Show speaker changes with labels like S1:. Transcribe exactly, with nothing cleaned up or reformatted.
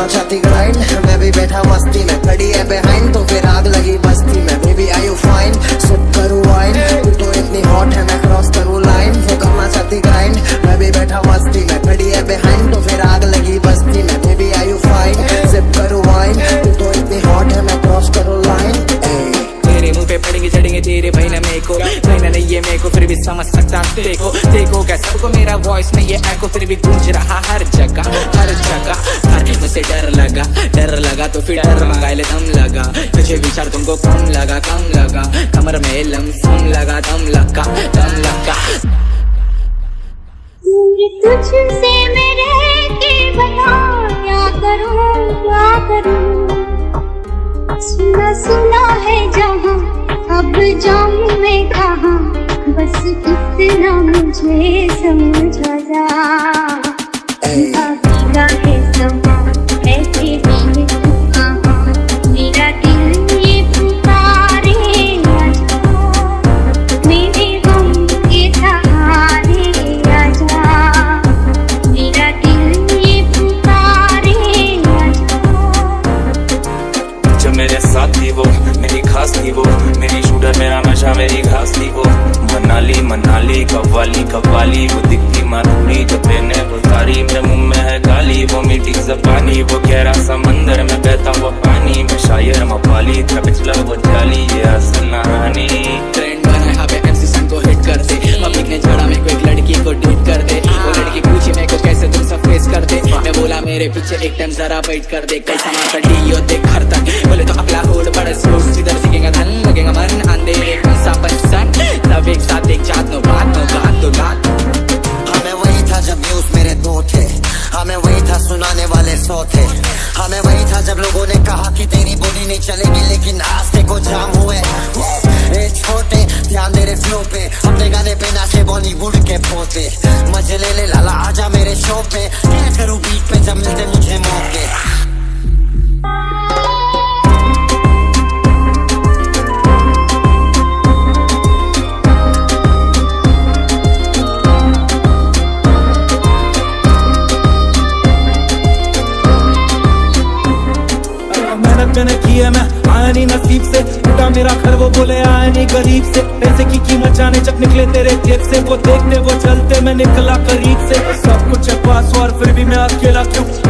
S1: चाहती ग्राइंड, मैं भी बैठा मस्ती में, खड़ी है बिहाइंड तो फिर आग लगी बस्ती में। Baby are you fine, sip करूँ वाइन, तू तो इतनी हॉट है मैं क्रॉस करूँ लाइन। वो करना चाहती ग्राइंड, मैं भी बैठा मस्ती में, खड़ी है बिहाइंड तो फिर आग लगी बस्ती में। Baby are you fine, sip करूँ वाइन, तू तो इतनी हॉट है मैं क्रॉस करूँ लाइन।
S2: तेरे मुंह पे पड़ेंगे चढ़ेंगे तेरे भाई ना मेरे को, कहना नहीं है मेरे को फिर भी समझ सकता। देखो देखो क्या सबको मेरा वॉइस में ये एको फिर भी गूंज रहा हर जगह हर जगह। हर मुझसे डर लगा डर लगा तो फिर डर मंगा ले दम लगा। तुझे विचार तुमको कम लगा कम लगा, कमर में लमसम लगा दम लगा दम लगा।
S3: तुझसे मैं रह के बता क्या करूं क्या करूं, सुना सुना है जहां अब जाऊं मैं कहां, बस इतना मुझे समझा जा। भीगा है समा ऐसे भी तू कहां, मेरा दिल ये पुकारे आजा, मेरे गम के सहारे आजा, मेरा दिल ये पुकारे आजा।
S4: जो मेरे साथ थी वो मेरी खास थी, वो मेरी शूटर मेरा नशा मेरी घास थी। वो मनाली मनाली कव्वाली कव्वाली, वो दिखती माधुरी जब मैंने उतारी, मेरे मुंह में है गाली वो मीठी ज़बानी। वो गहरा समंदर में बहता वो पानी, मैं शायर मवाली था पिछला वो जाली, ये असल कहानी।
S2: ट्रेंड बना यहाँ पे एमसी सन को हिट कर दे, पब्लिक ने छड़ा मेरे को एक लड़की को डेट कर दे। वो लड़की पूछी मेरे को कैसे तुम सब फेस कर दे, मैं बोला मेरे पीछे एक टाइम जरा वेट कर दे। कैसा माता डी देख घर तक बोले तो अगला होड़ बड़ा स्लो, सीधर सीखेगा धन लगेगा मन अंधेरे कौन सा पंसन, सब एक साथ एक जात नो बात नो गात तो गात।
S1: हमें वही था जब न्यूज मेरे दो थे, हमें वही था सुनाने वाले सौ थे, हमें वही था जब लोगों ने कहा कि तेरी बोली नहीं चलेगी, लेकिन रास्ते को जाम हुए ए छोटे। ध्यान दे रे फ्लो पे, अपने गाने पे नाचे बॉलीवुड के पोते। मजे ले ले लाला आजा मेरे शो पे, क्या करूं बीट पे जब मिलते मुझे मौके।
S5: मैंने की है मैं आया नहीं नसीब से, टूटा मेरा घर वो बोले आया नहीं गरीब से। पैसे की कीमत जाने जब निकले तेरे जेब से, वो देखने वो चलते मैं निकला करीब से। सब कुछ है पास और फिर भी मैं अकेला क्यों,